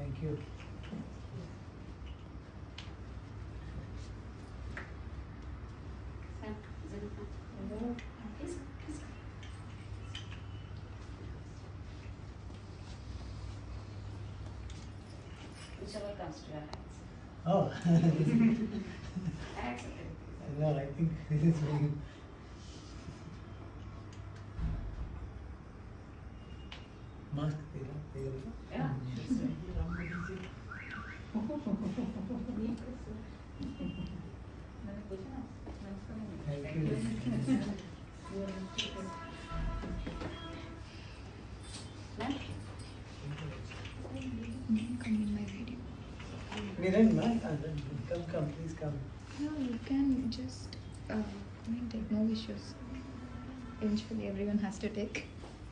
Thank you. Whichever comes to your hands. Oh. I accept it. No, I think this is very. Mask, Yeah. Thank you. Come in my video. Niran, come, please come. No, you can just take no issues. Eventually, everyone has to take.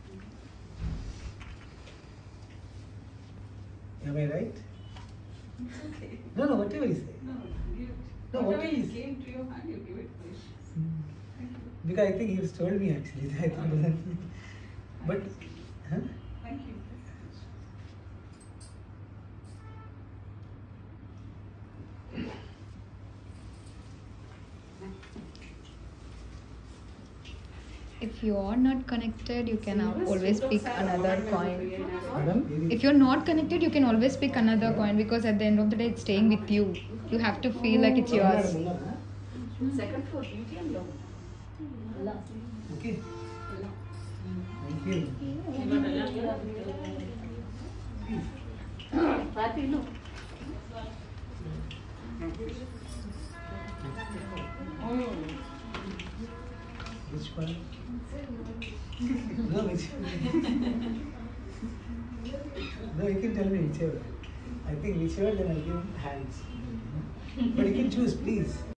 Am I right? It's okay. No, whatever you say. No, give it. No, whatever what you is- came to your hand, you give it, please. Thank you. Because I think he told me actually. I thought, but, huh? Thank you. If you are not connected, you can always pick another coin. Madam? If you're not connected, you can always pick another coin because at the end of the day, it's staying with you. You have to feel like it's yours. Second floor, beauty and love. Okay. Thank you. Party, no. Which one? No, which No, you can tell me whichever. I think whichever, then I'll give hands. But you can choose, please.